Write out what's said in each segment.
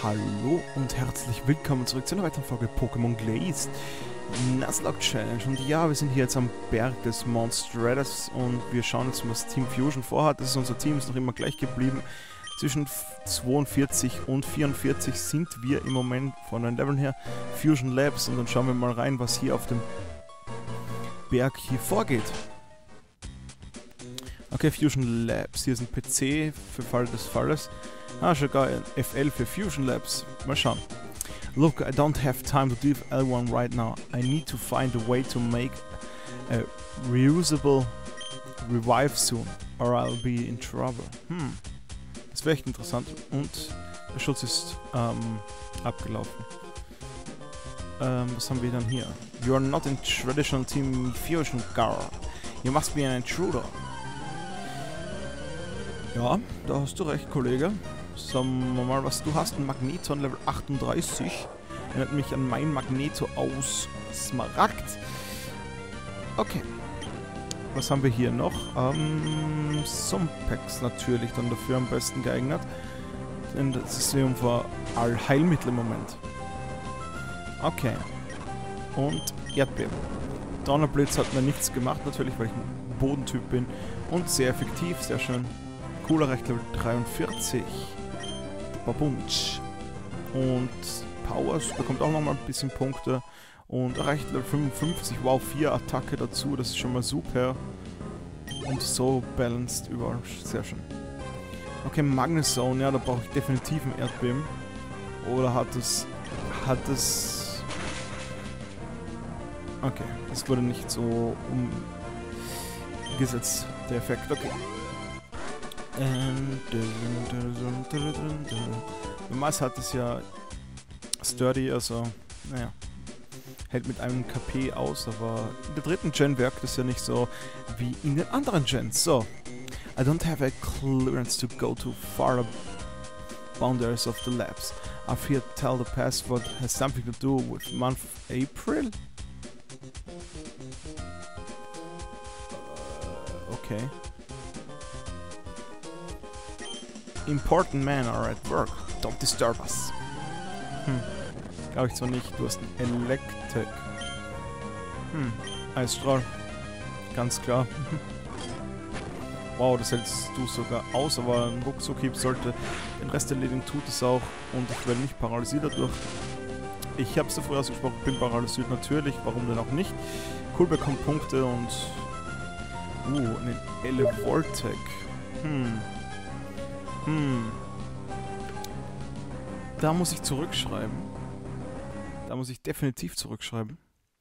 Hallo und herzlich willkommen zurück zu einer weiteren Folge Pokémon Glazed Nuzlocke Challenge. Und ja, wir sind hier jetzt am Berg des Mount Stratus und wir schauen jetzt, was Team Fusion vorhat. Das ist unser Team, ist noch immer gleich geblieben. Zwischen 42 und 44 sind wir im Moment von den Leveln her. Fusion Labs, und dann schauen wir mal rein, was hier auf dem Berg hier vorgeht. Okay, Fusion Labs. Hier ist ein PC für Fall des Falles. Ah, sogar ein FL für Fusion Labs. Mal schauen. Look, I don't have time to leave L1 right now. I need to find a way to make a reusable revive soon, or I'll be in trouble. Das wäre echt interessant. Und der Schutz ist abgelaufen. Was haben wir dann hier? You are not in traditional Team Fusion, girl. You must be an intruder. Ja, da hast du recht, Kollege. Sagen wir mal, was du hast. Ein Magneton Level 38. Erinnert mich an mein Magneto aus Smaragd. Okay. Was haben wir hier noch? Sumpex natürlich dann dafür am besten geeignet. Denn das ist für Allheilmittel im Moment. Okay. Und Erdbeben. Donnerblitz hat mir nichts gemacht, natürlich, weil ich ein Bodentyp bin. Und sehr effektiv, sehr schön. Cooler Recht Level 43. Babunch. Und Powers bekommt auch nochmal ein bisschen Punkte. Und erreicht Level 55. Wow, 4 Attacke dazu. Das ist schon mal super. Und so balanced überall. Sehr schön. Okay, Magnezone. Ja, da brauche ich definitiv ein Erdbeben. Oder hat es... Okay, das wurde nicht so umgesetzt, der Effekt. Okay. Normalerweise hat es ja Sturdy, also, naja, hält mit einem KP aus, aber in der dritten Gen wirkt es ja nicht so wie in den anderen Gens. So, I don't have a clearance to go to far boundaries of the labs. I fear tell the password has something to do with month of April? Okay. Important men are at work. Don't disturb us. Glaube ich zwar nicht. Du hast ein Electek. Eisstrahl. Ganz klar. Wow, das hältst du sogar aus, aber ein Ruckzuckhieb sollte den Rest erledigen, tut es auch. Und ich werde nicht paralysiert dadurch. Ich habe es davor ausgesprochen, bin paralysiert natürlich. Warum denn auch nicht? Cool, bekommt Punkte und... einen Elevoltec. Da muss ich zurückschreiben. Da muss ich definitiv zurückschreiben.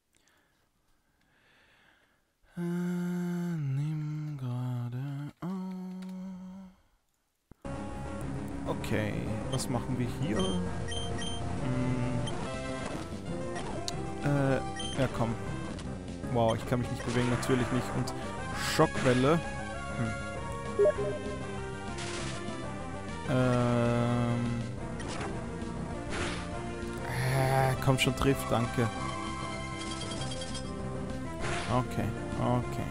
Nimm gerade auf. Okay, was machen wir hier? Ja komm. Wow, ich kann mich nicht bewegen, natürlich nicht. Und Schockwelle. Komm schon, trifft, danke. Okay, okay.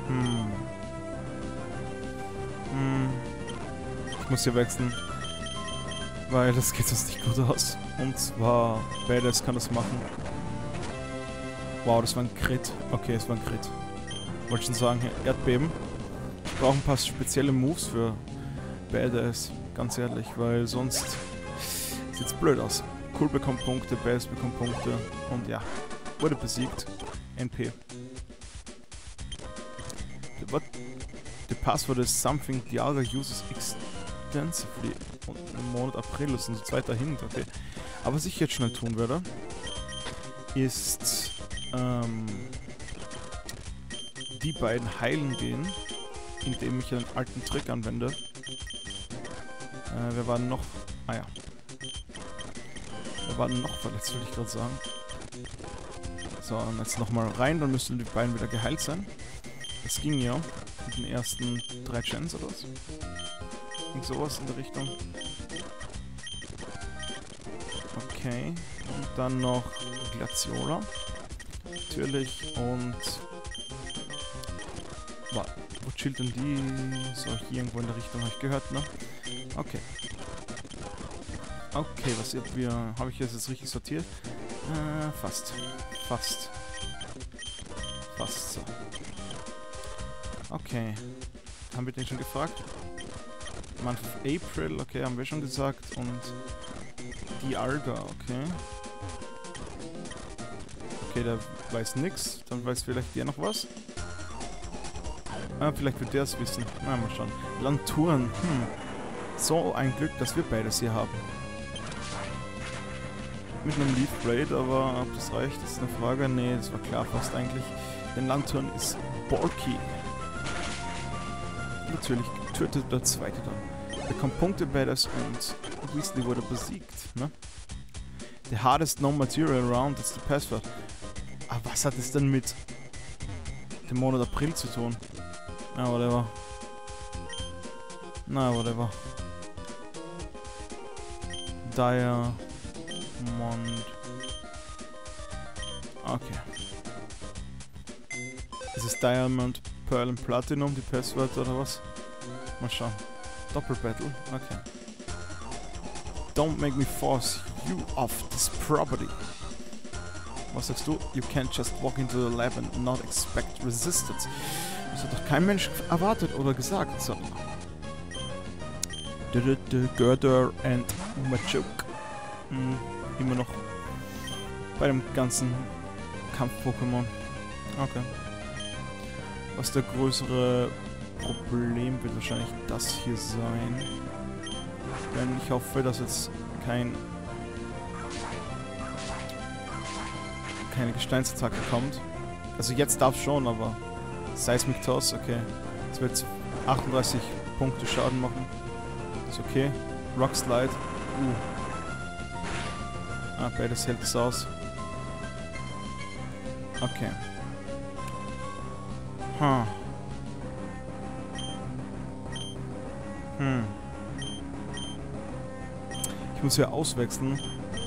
Ich muss hier wechseln. Weil das geht sonst nicht gut aus. Und zwar, Badass kann das machen. Wow, das war ein Crit. Okay, es war ein Crit. Wollte schon sagen, Erdbeben. Ich brauche ein paar spezielle Moves für Badass, ganz ehrlich, weil sonst sieht's blöd aus. Cool bekommt Punkte, Badass bekommt Punkte und ja, wurde besiegt. NP. The password is something Dialga uses extensively. Und im Monat April, das ist unser zweiter Hint, okay. Aber was ich jetzt schnell tun werde, ist die beiden heilen gehen, indem ich einen alten Trick anwende. Wir waren noch... Ah ja. Wir waren noch verletzt, würde ich gerade sagen. So, und jetzt nochmal rein, dann müssten die beiden wieder geheilt sein. Das ging ja mit den ersten 3 Gens oder was. Ging sowas in der Richtung. Okay. Und dann noch Glaciola. Natürlich. Und... Warte, wo chillt denn die? So, hier irgendwo in der Richtung habe ich gehört, ne? Okay. Okay, was wir... Habe ich jetzt richtig sortiert? Fast. Fast. Fast so. Okay. Haben wir den schon gefragt? Month of April, okay, haben wir schon gesagt. Und die Alga, okay. Okay, der weiß nix. Dann weiß vielleicht der noch was. Ah, vielleicht wird der es wissen. Na, mal schauen. Lanturen, So ein Glück, dass wir beides hier haben. Mit einem Leaf Blade, aber ob das reicht, ist eine Frage. Nee, das war klar fast eigentlich. Denn Lanturn ist bulky. Natürlich tötet der zweite dann. Bekommt Punkte bei das und Weasley wurde besiegt, ne? The hardest known material around is the password. Aber was hat es denn mit dem Monat April zu tun? Na, whatever. Na, whatever. Diamond. Okay. Ist es Diamond, Pearl und Platinum, die Passwörter oder was? Mal schauen. Doppelbattle? Okay. Don't make me force you off this property. Was sagst du? You can't just walk into the lab and not expect resistance. Das hat doch kein Mensch erwartet oder gesagt, so. Girder and Machoke. Immer noch bei dem ganzen Kampf-Pokémon. Okay. Was der größere Problem wird wahrscheinlich das hier sein. Denn ich hoffe, dass jetzt keine Gesteinsattacke kommt. Also jetzt darf schon, aber Seismic Toss, okay. Das wird jetzt 38 Punkte Schaden machen. Ist okay. Rock Slide. Ah, beides hält es aus. Okay. Ich muss hier auswechseln.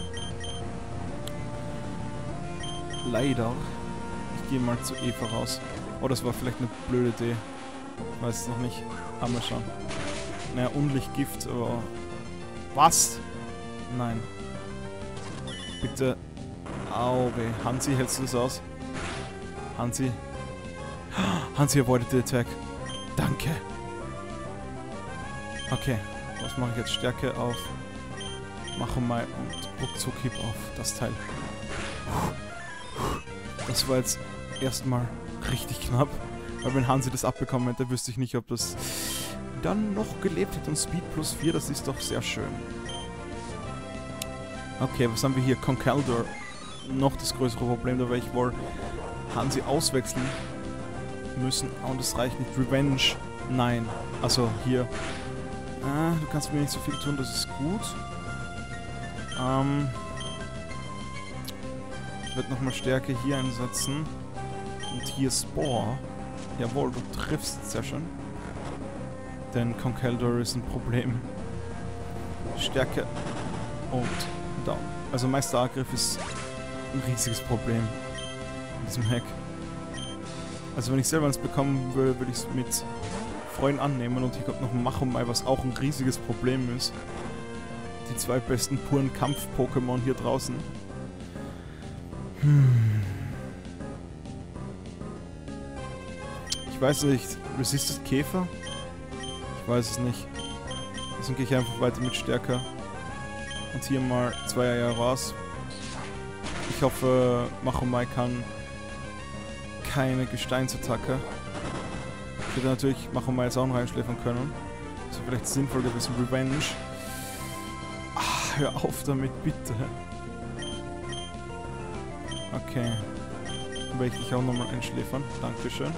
Leider. Ich gehe mal zu Eva raus. Oh, das war vielleicht eine blöde Idee. Ich weiß es noch nicht. Aber mal schauen. Naja, Unlichtgift, aber... Was? Nein. Bitte. Au, weh. Hansi, hältst du das aus? Hansi. Hansi avoided the attack. Danke. Okay. Was mache ich jetzt? Stärke auf. Mache mal und ruckzuck Hieb auf das Teil. Das war jetzt erstmal richtig knapp. Weil wenn Hansi das abbekommen hätte, wüsste ich nicht, ob das dann noch gelebt hätte. Und Speed plus 4, das ist doch sehr schön. Okay, was haben wir hier? Conkeldurr. Noch das größere Problem, da werde ich wohl Hansi auswechseln müssen. Und das reicht nicht. Revenge. Nein. Also hier. Du kannst mir nicht so viel tun, das ist gut. Ich werde nochmal Stärke hier einsetzen. Und hier Spore. Jawohl, du triffst sehr schön. Denn Conkeldurr ist ein Problem. Stärke und Down. Also Meisterangriff ist ein riesiges Problem in diesem Hack. Also wenn ich selber eins bekommen würde, würde ich es mit Freuden annehmen. Und hier kommt noch ein Machomai, was auch ein riesiges Problem ist. Die zwei besten puren Kampf-Pokémon hier draußen. Ich weiß nicht, Resisted Käfer? Ich weiß es nicht. Deswegen gehe ich einfach weiter mit Stärke. Und hier mal 2 Eier raus. Ich hoffe, Machomai kann keine Gesteinsattacke. Ich hätte natürlich Machomai jetzt auch noch einschläfern können. Das wäre vielleicht sinnvoll gewesen. Revenge. Hör auf damit, bitte. Okay. Dann werde ich dich auch nochmal einschläfern. Dankeschön.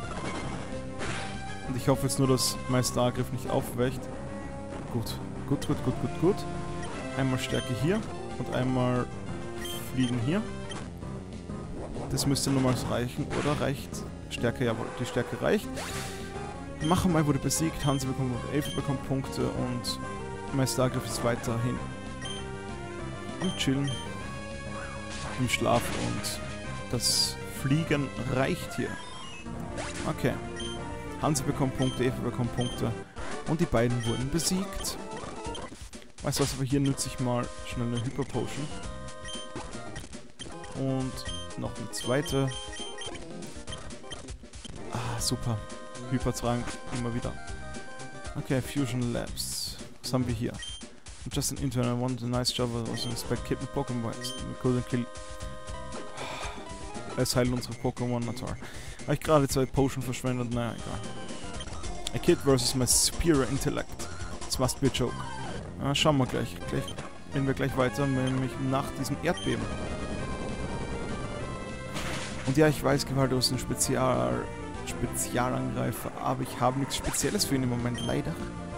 Und ich hoffe jetzt nur, dass Meisterangriff nicht aufwächt. Gut. Gut, gut, gut, gut, gut. Einmal Stärke hier und einmal Fliegen hier. Das müsste nochmals reichen, oder? Reicht Stärke? Jawohl, die Stärke reicht. Machomai wurde besiegt, Hansi bekommt Punkte, Eva bekommt Punkte und Meisterangriff ist weiterhin am Chillen, im Schlaf und das Fliegen reicht hier. Okay. Hansi bekommt Punkte, Eva bekommt Punkte und die beiden wurden besiegt. Weißt du was, aber hier nutze ich mal schnell eine Hyper Potion. Und noch eine zweite. Ah, super. Hypertrank, immer wieder. Okay, Fusion Labs. Was haben wir hier? Just an intern, I want a nice job, I also expect kitten Pokémon. We couldn't kill. Es heilen unsere Pokémon, na toll. Habe ich gerade 2 Potion verschwendet? Naja, egal. A kid versus my superior intellect. This must be a joke. Schauen wir gleich. Gehen wir gleich weiter, nämlich nach diesem Erdbeben. Und ja, ich weiß, Gewalt ist ein Spezialangreifer, aber ich habe nichts Spezielles für ihn im Moment, leider.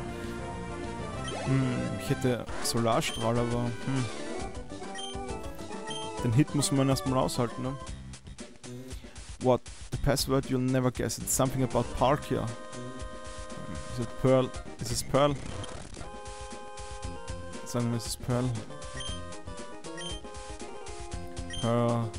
Ich hätte Solarstrahl, aber den Hit muss man erstmal aushalten, ne? What? The password you'll never guess. It's something about Palkia. Is it Pearl? Is it Pearl? Sagen wir, es ist Pearl. Pearl.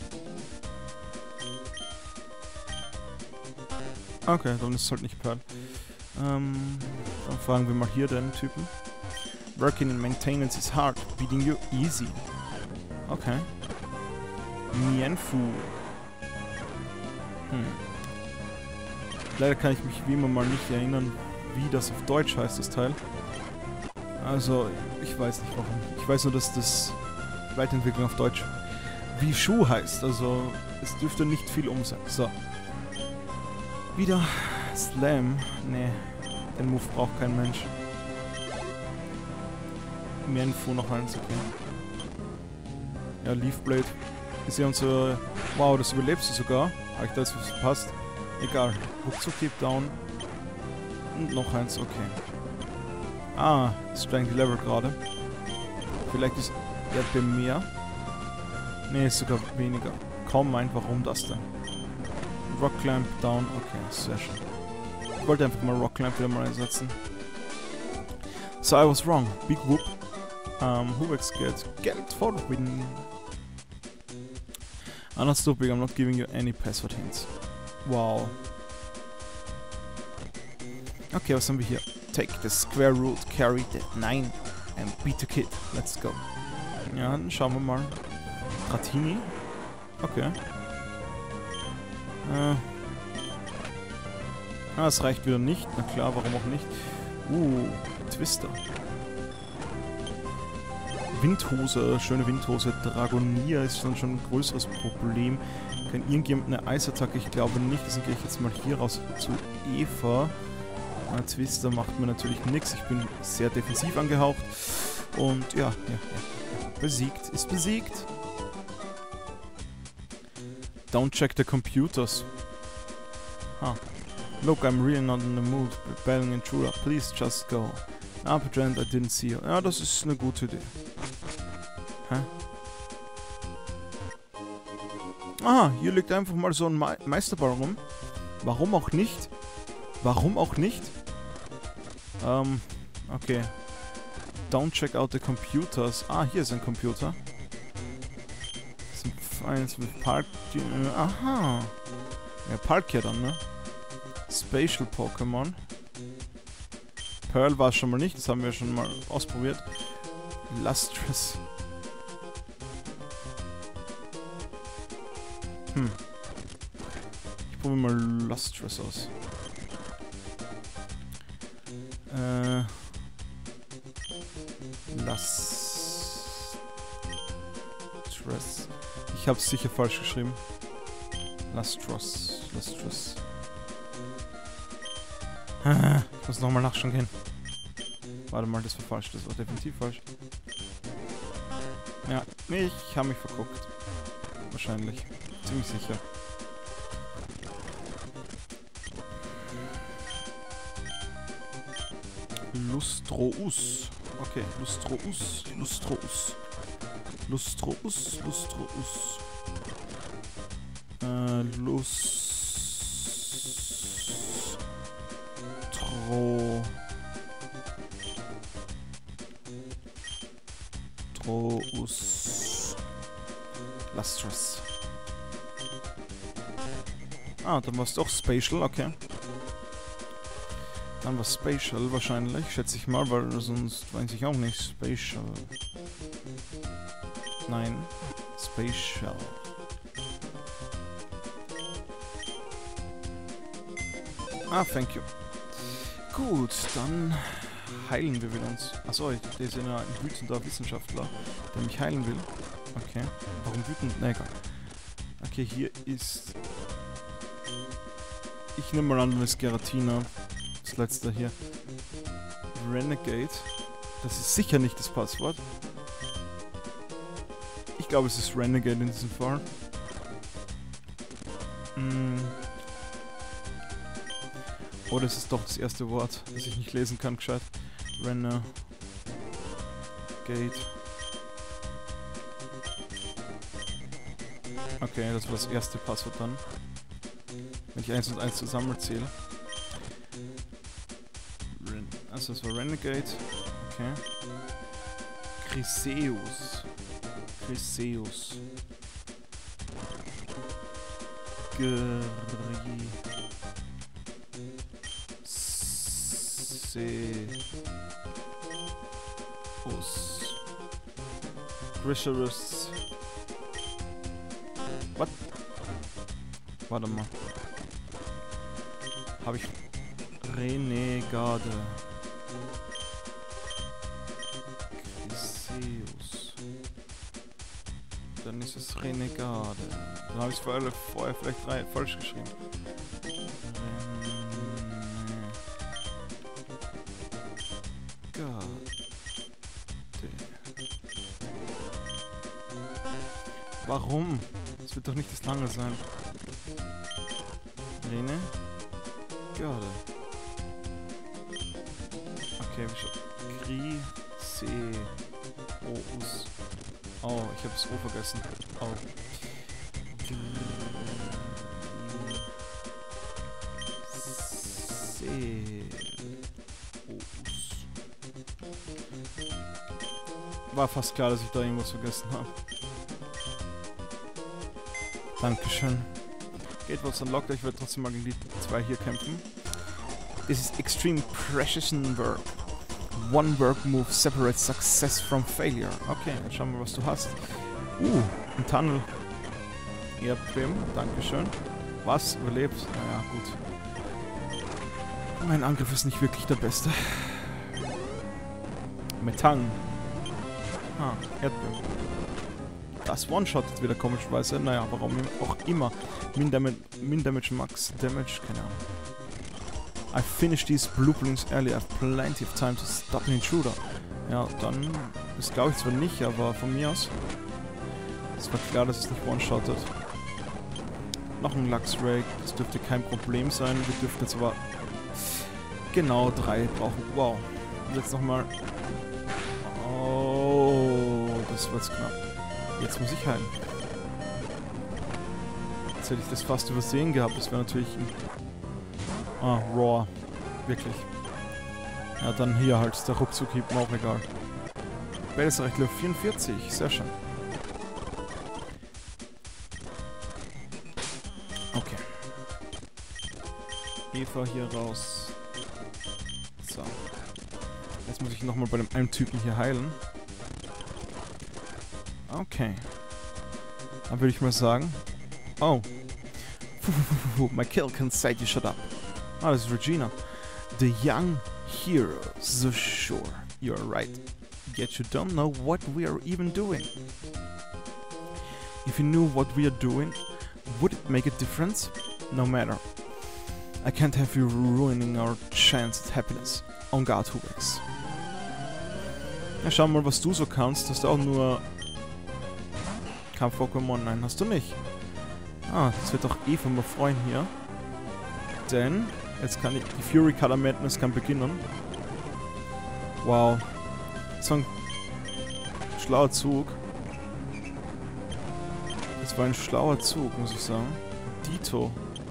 Okay, dann ist es halt nicht Pearl. Dann fragen wir mal hier den Typen. Working in maintenance is hard, beating you easy. Okay. Mienfu. Leider kann ich mich wie immer mal nicht erinnern, wie das auf Deutsch heißt, das Teil. Also, ich weiß nicht warum. Ich weiß nur, dass das Weiterentwicklung auf Deutsch wie Schuh heißt. Also, es dürfte nicht viel um sein. So. Wieder Slam. Nee, den Move braucht kein Mensch. Mienfu noch eins, okay. Ja, Leafblade. Ist ja unsere... Wow, das überlebst du sogar. Habe ich da jetzt was verpasst? Egal. Ruckzuck, Keep Down. Und noch eins, okay. Ah, ist steigt die Level gerade. Vielleicht ist der mehr. Nee, ist sogar weniger. Kaum meint, warum das denn? Rock Clamp Down, okay, sehr schön. Ich wollte einfach mal Rock Clamp wieder mal einsetzen. So, I was wrong. Big Whoop. Hubex gets Geld for the win. I'm not stupid, I'm not giving you any password hints. Wow. Okay, was haben wir hier? Take the square root, carry the 9 and beat the kid. Let's go. Ja, dann schauen wir mal. Dratini. Okay. Das reicht wieder nicht. Na klar, warum auch nicht. Twister. Windhose, schöne Windhose. Dragonier ist dann schon ein größeres Problem. Kann irgendjemand eine Eisattacke? Ich glaube nicht. Deswegen gehe ich jetzt mal hier raus zu Eva. Twister macht mir natürlich nichts. Ich bin sehr defensiv angehaucht. Und ja. Besiegt. Ist besiegt. Don't check the computers. Look, I'm really not in the mood. Rebelling intruder. Please just go. Pretend I didn't see you. Ja, das ist eine gute Idee. Hier liegt einfach mal so ein Meisterball rum. Warum auch nicht? Warum auch nicht? Okay. Don't check out the computers. Hier ist ein Computer. Das sind eins mit Palkia. Aha. Ja, Palkia dann, ne? Spatial Pokémon. Pearl war es schon mal nicht, das haben wir schon mal ausprobiert. Lustrous. Ich probiere mal Lustrous aus. Lustrous. Ich habe es sicher falsch geschrieben. Lustrous. Ich muss nochmal nachschauen gehen. Warte mal, das war falsch. Das war definitiv falsch. Ja, ich habe mich verguckt. Wahrscheinlich. Ziemlich sicher. Lustrous. Okay, Lustrous. Lustrous. Dann war es doch Spatial, okay. Dann was Spatial wahrscheinlich, schätze ich mal, weil sonst weiß ich auch nicht. Spatial. Nein. Spatial. Ah, thank you. Gut, dann heilen wir wieder uns. Achso, der ist ja ein wütender Wissenschaftler, der mich heilen will. Okay. Warum wütend? Na egal. Okay, hier ist... Ich nehme mal an, das ist Giratina. Das letzte hier. Renegade. Das ist sicher nicht das Passwort. Ich glaube, es ist Renegade in diesem Fall. Oder es ist doch das erste Wort, das ich nicht lesen kann, gescheit. Renegade. Okay, das war das erste Passwort dann. Wenn ich 1 und 1 zusammenzähle. Also das war Renegade. Okay. Chryseus. Chryseus. Grisherus. What? Warte mal. Habe ich Renegade. Chryseus. Dann ist es Renegade. Dann habe ich es vorher vielleicht falsch geschrieben. Warum? Das wird doch nicht das lange sein. Rene? Gerade. Okay, wie schon. Chryseus. Oh, ich habe das O vergessen. Oh. War fast klar, dass ich da irgendwas vergessen habe. Dankeschön. Gatewards unlocked, ich werde trotzdem mal gegen die 2 hier kämpfen. This is extreme precision work. One work move separates success from failure. Okay, dann schauen wir, was du hast. Ein Tunnel. Erdbeben, dankeschön. Was? Überlebt? Naja, gut. Mein Angriff ist nicht wirklich der beste. Metang. Ah, Erdbeben. Das One-Shottet wieder komischerweise. Naja, warum auch immer. Min Damage, Max Damage, keine Ahnung. I finished these blueprints early. I have plenty of time to stop an intruder. Ja, dann... Das glaube ich zwar nicht, aber von mir aus... Es war klar, dass es nicht One-Shottet. Noch ein Luxray. Das dürfte kein Problem sein. Wir dürften jetzt aber... Genau 3 brauchen. Wow. Und jetzt nochmal... Oh, das wird's knapp. Jetzt muss ich heilen. Jetzt hätte ich das fast übersehen gehabt. Das wäre natürlich ein... Ah, Raw. Wirklich. Ja, dann hier halt. Der Ruckzuck-Hieb, mir auch egal. Bälsrecht Level 44. Sehr schön. Okay. Eva hier raus. So. Jetzt muss ich nochmal bei dem einen Typen hier heilen. Okay. Dann würde ich mal sagen... Oh. My kill can say you shut up. Ah, das ist Regina. The young hero. So sure. You're right. Yet you don't know what we are even doing. If you knew what we are doing, would it make a difference? No matter. I can't have you ruining our chance at happiness. On God who works. Ja, schau mal, was du so kannst. Hast du auch nur... Kampf-Pokémon? Nein, hast du nicht. Ah, das wird doch eh von mir freuen hier. Denn jetzt kann ich... Die Fury Color Madness kann beginnen. Wow. Das war ein schlauer Zug. Das war ein schlauer Zug, muss ich sagen. Dito.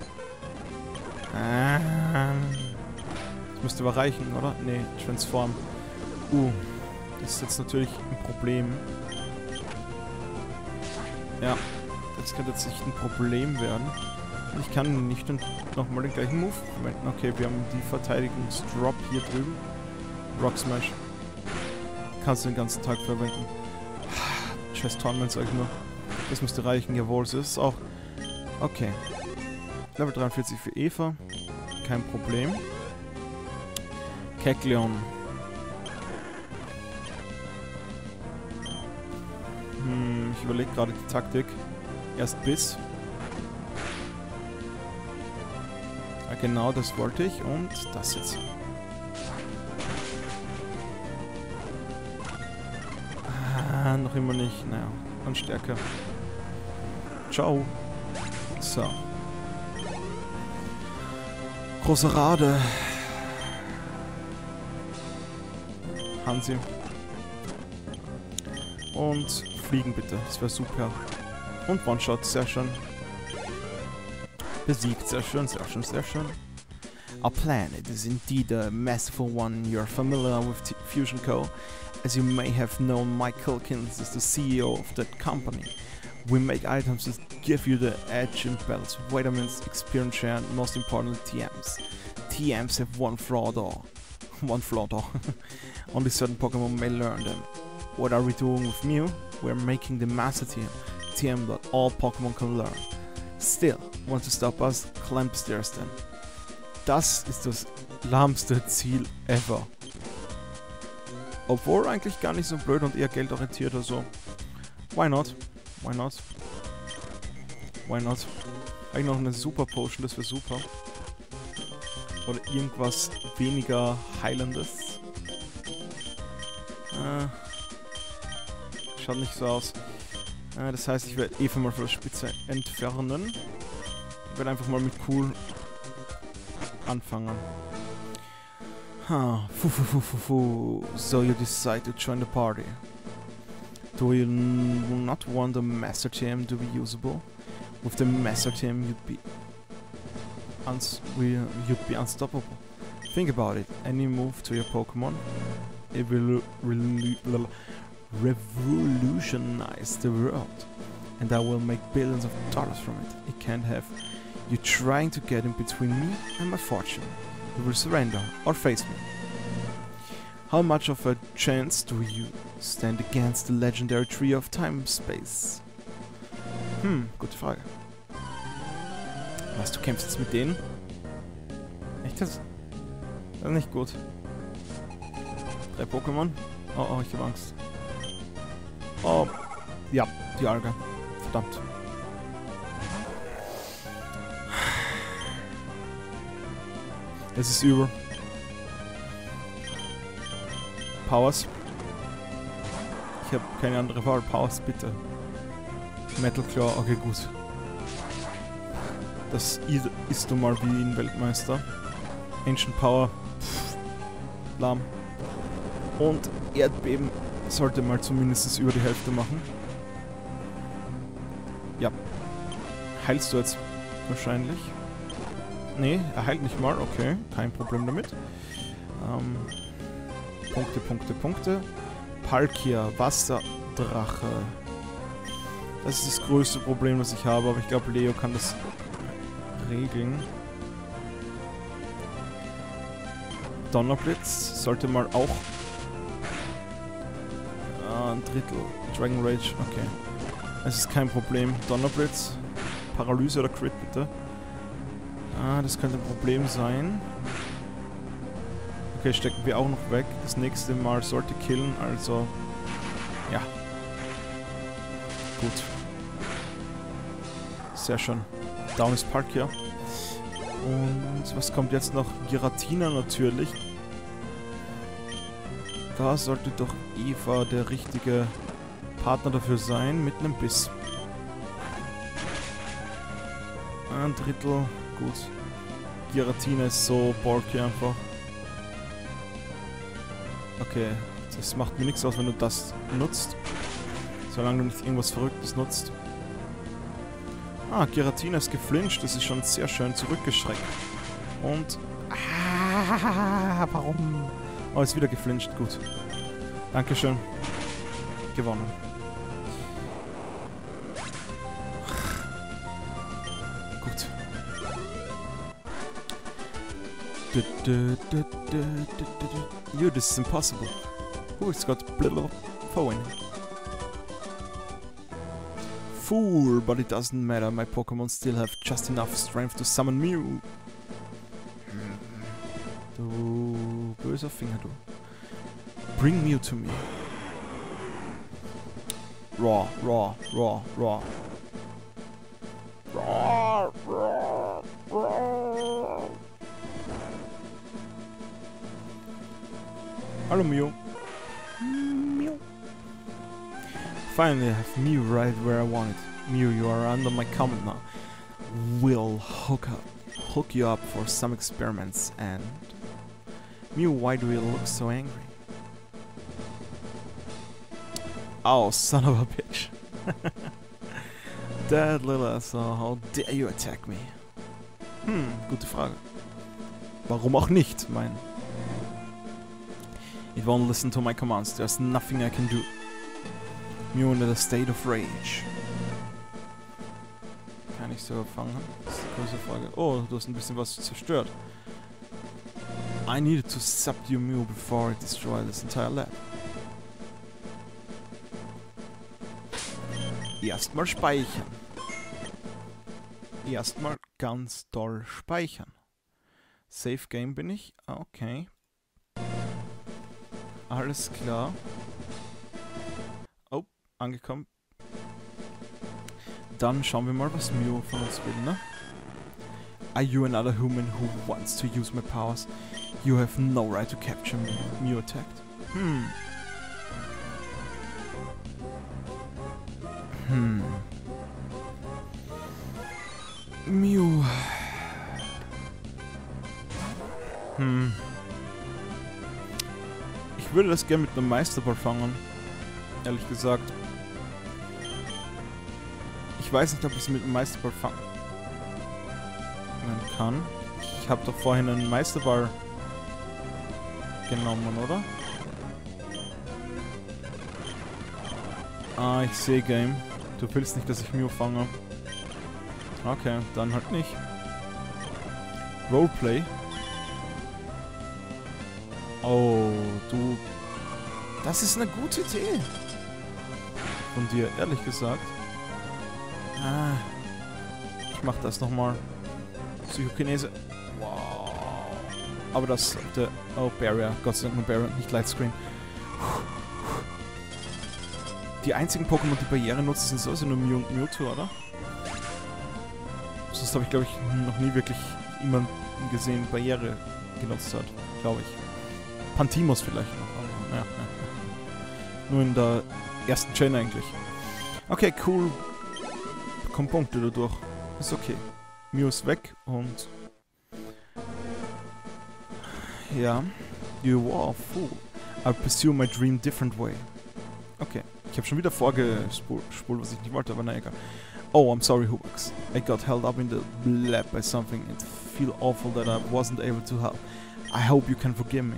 Das müsste aber reichen, oder? Nee, Transform. Das ist jetzt natürlich ein Problem. Ja, das könnte jetzt nicht ein Problem werden. Ich kann nicht nochmal den gleichen Move verwenden. Okay, wir haben die Verteidigungsdrop hier drüben. Rock Smash. Kannst du den ganzen Tag verwenden. Chest Tournament sag ich nur. Das müsste reichen. Jawohl, so ist es auch. Okay. Level 43 für Eva. Kein Problem. Kecleon. Ich überlege gerade die Taktik. Erst Biss. Ja, genau, das wollte ich. Und das jetzt. Noch immer nicht. Naja, und stärker. Ciao. So. Große Rade. Hansi. Und fliegen bitte. Das wäre super. Und One-Shot. Sehr schön. Besiegt. Sehr schön, sehr schön, sehr schön. Our planet is indeed a masterful one. You're familiar with Fusion Co. As you may have known, Mike Kilkins is the CEO of that company. We make items that give you the edge in battles, vitamins, experience share, and most importantly, TMs. TMs have one flaw though. Only certain Pokemon may learn them. What are we doing with Mew? We're making the Master TM. TM that all Pokemon can learn. Still, want to stop us? Climb the stairs then. Das ist das lahmste Ziel ever. Obwohl eigentlich gar nicht so blöd und eher geldorientiert oder so. Why not? Why not? Why not? Eigentlich noch eine Super Potion, das wäre super. Oder irgendwas weniger Heilendes. Schaut nicht so aus. Das heißt, ich werde Eva mal von der Spitze entfernen. Ich werde einfach mal mit cool anfangen. So you decide to join the party. Do you not want the Master TM to be usable? With the Master TM you'd be unstoppable. Think about it. Any move to your Pokemon, it will revolutionize the world. And I will make billions of dollars from it. It can't have you trying to get in between me and my fortune. You will surrender or face me. How much of a chance do you stand against the legendary Tree of Time and Space? Gute Frage. Was, du kämpfst jetzt mit denen? Echt jetzt? Das ist nicht gut. 3 Pokémon? Oh, ich habe Angst. Oh, ja, die Alge. Verdammt. Es ist übel. Powers. Ich habe keine andere Wahl. Powers, bitte. Metal Claw, okay, gut. Das ist nun mal wie ein Weltmeister. Ancient Power. Lahm. Und Erdbeben sollte mal zumindest über die Hälfte machen. Ja. Heilst du jetzt wahrscheinlich? Nee, er heilt nicht mal. Okay, kein Problem damit. Punkte. Palkia, Wasserdrache. Das ist das größte Problem, das ich habe, aber ich glaube, Leo kann das regeln. Donnerblitz sollte mal auch... ein Drittel. Dragon Rage, okay. Es ist kein Problem. Donnerblitz, Paralyse oder Crit, bitte. Das könnte ein Problem sein. Okay, stecken wir auch noch weg. Das nächste Mal sollte killen, also... Ja. Gut. Sehr schön. Down ist Palkia. Und was kommt jetzt noch? Giratina natürlich. Da sollte doch Eva der richtige Partner dafür sein, mit einem Biss. Ein Drittel. Gut. Giratina ist so bulky einfach. Okay, das macht mir nichts aus, wenn du das nutzt. Solange du nicht irgendwas Verrücktes nutzt. Giratina ist geflincht, das ist schon sehr schön zurückgeschreckt. Und... warum? Oh, ist wieder geflincht, gut. Dankeschön. Gewonnen. Gut. You, this is impossible. Who's got little phone? Fool, but it doesn't matter. My Pokémon still have just enough strength to summon Mew. Du böser Finger, du. Bring Mew to me. Raw, raw, raw, raw. Raw, raw, raw. Hello, Mew. Mew. Finally, I have Mew right where I want it. Mew, you are under my command now. We'll hook you up for some experiments and... Mew, why do you look so angry? Oh, son of a bitch. That little asshole, how dare you attack me? Gute Frage. Warum auch nicht, mein... It won't listen to my commands, there's nothing I can do. Mew in a state of rage. Kann ich so fangen? Das ist die große Frage. Oh, du hast ein bisschen was zerstört. I needed to subdue Mew before I destroy this entire lab. Erstmal speichern. Erstmal ganz doll speichern. Safe Game bin ich. Okay. Alles klar. Oh, angekommen. Dann schauen wir mal, was Mew von uns will, ne? Are you another human who wants to use my powers? You have no right to capture me. Mew attacked. Mew. Ich würde das gerne mit einem Meisterball fangen. Ehrlich gesagt. Ich weiß nicht, ob ich es mit einem Meisterball fangen kann. Ich habe doch vorhin einen Meisterball genommen, oder? Ah, ich sehe Game. Du willst nicht, dass ich Mew fange. Okay, dann halt nicht. Roleplay. Oh, du... Das ist eine gute Idee. Von dir, ehrlich gesagt. Ah. Ich mach das nochmal. Psychokinese. Wow. Aber das sollte... Oh, Barrier. Gott sei Dank nur Barrier, nicht Lightscreen. Die einzigen Pokémon, die Barriere nutzen, sind sowieso nur Mew und Mewtwo, oder? Sonst habe ich, glaube ich, noch nie wirklich jemanden gesehen, Barriere genutzt hat. Glaube ich. Pantimos vielleicht noch, aber ja. Nur in der ersten Chain eigentlich. Okay, cool. Bekomm Punkte dadurch. Ist okay. Mew ist weg und... Ja. You are a fool. I'll pursue my dream different way. Okay. Ich habe schon wieder vorgespult, was ich nicht wollte, aber na egal. Oh, I'm sorry, Hubax. I got held up in the lab by something. It feels awful that I wasn't able to help. I hope you can forgive me.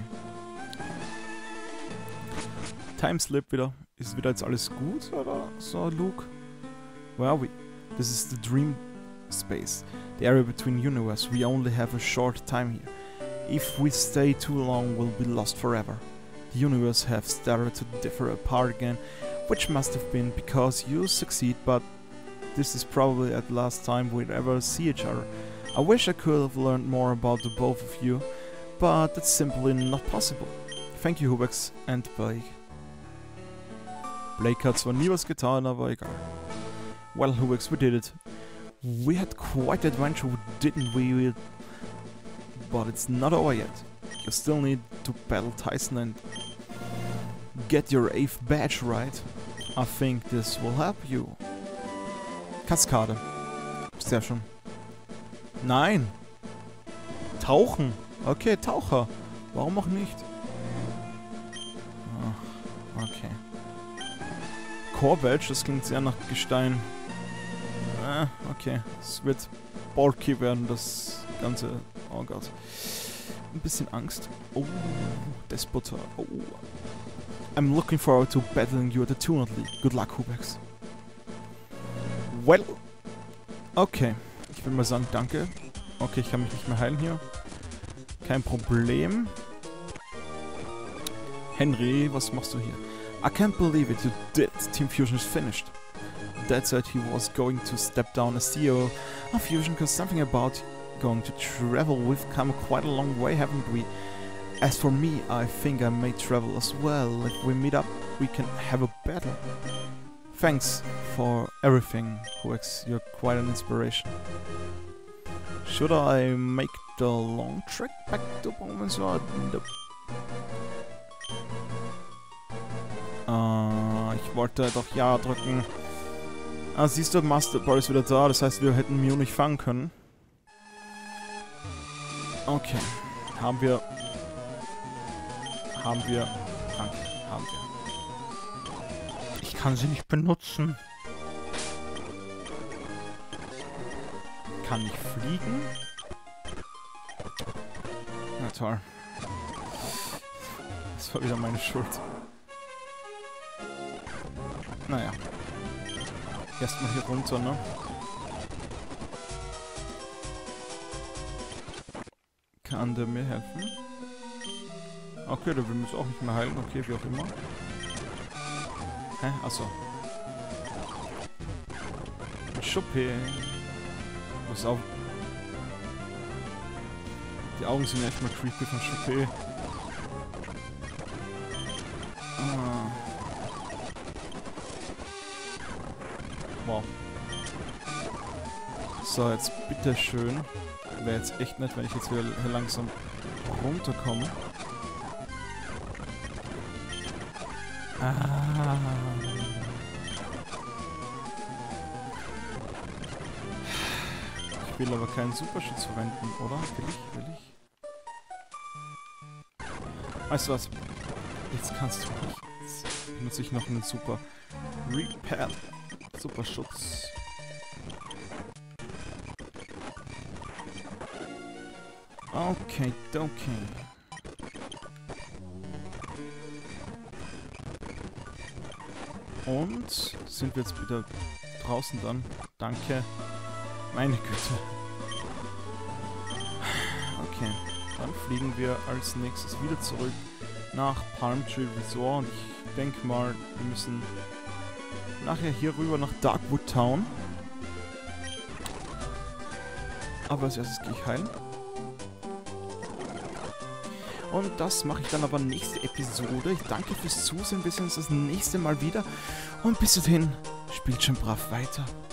Timeslip wieder. Ist wieder jetzt alles gut, oder? So, Luke. Where are we? This is the dream space. The area between universes. We only have a short time here. If we stay too long, we'll be lost forever. The universe have started to differ apart again, which must have been because you succeed, but this is probably at the last time we'd ever see each other. I wish I could have learned more about the both of you, but that's simply not possible. Thank you, Hubax and Blake. Blake hat zwar nie was getan, aber egal. Well, Hubax, we did it. We had quite an adventure, didn't we? But it's not over yet. You still need to battle Tyson and get your 8th badge, right? I think this will help you. Kaskade. Sehr schön. Nein! Tauchen! Okay, Taucher. Warum auch nicht? Oh, okay. Core Badge, das klingt sehr nach Gestein. Okay. Es wird bulky werden, das Ganze. Oh Gott. Ein bisschen Angst. Oh, Despoter. Oh. I'm looking forward to battling you at the Tournament League. Good luck, Hubax. Well. Okay. Ich will mal sagen, danke. Okay, ich kann mich nicht mehr heilen hier. Kein Problem. Henry, was machst du hier? I can't believe it, you did. Team Fusion is finished. Dad said he was going to step down as CEO of Fusion because something about going to travel. We've come quite a long way, haven't we? As for me, I think I may travel as well. If we meet up, we can have a battle. Thanks for everything, Huex. You're quite an inspiration. Should I make the long trek back to Bomensor? Nope. Ich wollte doch Ja drücken. Ah, siehst du, Master Ball ist wieder da. Das heißt, wir hätten Mew nicht fangen können. Okay. Haben wir. Danke, haben wir. Ich kann sie nicht benutzen. Kann ich fliegen? Na toll. Das war wieder meine Schuld. Naja. Erstmal hier runter, ne? Kann der mir helfen? Okay, der will mich auch nicht mehr heilen. Okay, wie auch immer. Hä? Achso. Schuppe. Was auf. Die Augen sind echt mal creepy von Schuppe. Ah. Wow. So, jetzt bitteschön. Wäre jetzt echt nett, wenn ich jetzt wieder hier langsam runterkomme. Ah. Ich will aber keinen Superschutz verwenden, oder? Will ich? Weißt du was? Jetzt kannst du nicht. Jetzt benutze ich noch einen Super Repair. Superschutz. Okay, okay. Und sind wir jetzt wieder draußen dann? Danke. Meine Güte. Okay, dann fliegen wir als nächstes wieder zurück nach Palm Tree Resort. Und ich denke mal, wir müssen nachher hier rüber nach Darkwood Town. Aber als erstes gehe ich heilen. Und das mache ich dann aber nächste Episode. Ich danke fürs Zusehen. Wir sehen uns das nächste Mal wieder. Und bis dahin, spielt schön brav weiter.